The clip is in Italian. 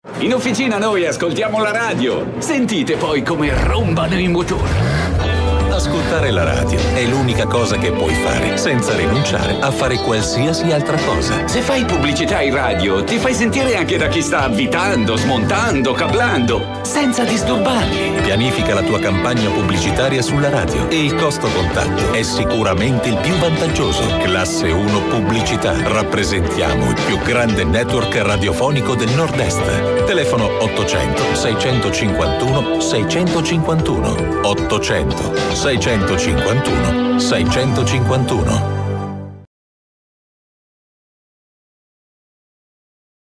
In officina noi ascoltiamo la radio. Sentite poi come rombano i motori. Ascoltare la radio è l'unica cosa che puoi fare senza rinunciare a fare qualsiasi altra cosa. Se fai pubblicità in radio, ti fai sentire anche da chi sta avvitando, smontando, cablando, senza disturbarli. Pianifica la tua campagna pubblicitaria sulla radio e il costo contatto è sicuramente il più vantaggioso. Classe 1 Pubblicità. Rappresentiamo il più grande network radiofonico del Nord-Est. Telefono 800 651 651 800 651 651.